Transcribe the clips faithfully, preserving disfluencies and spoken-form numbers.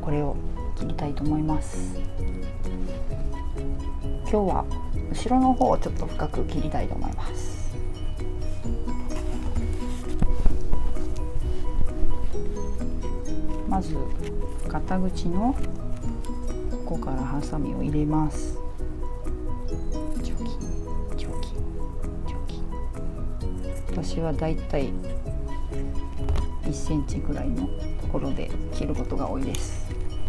これを切りたいと思います。今日は後ろの方をちょっと深く切りたいと思います。まず肩口のここからハサミを入れます。チョキチョキチョキ。私はだいたいいっセンチぐらいのところで切ることが多いです。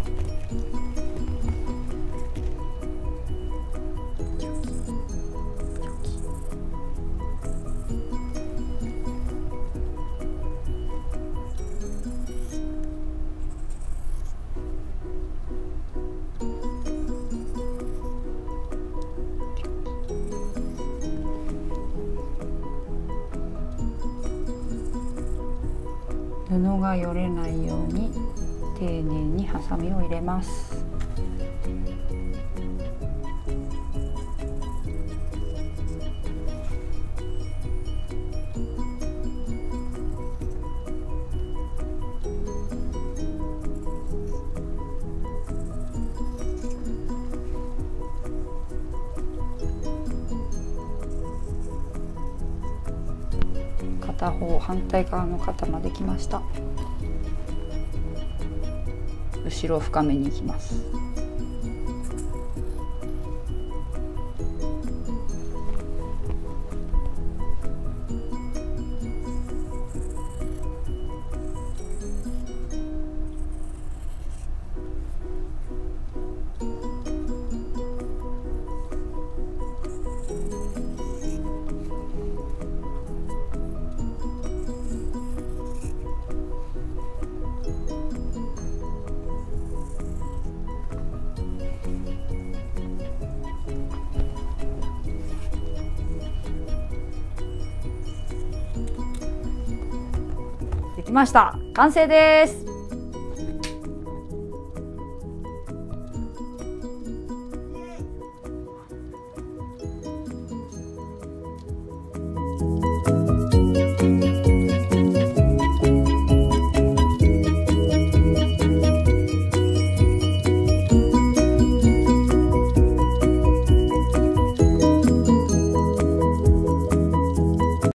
布がよれないように丁寧にハサミを入れます。片方反対側の肩まで来ました。後ろ深めに行きます。できました。完成です。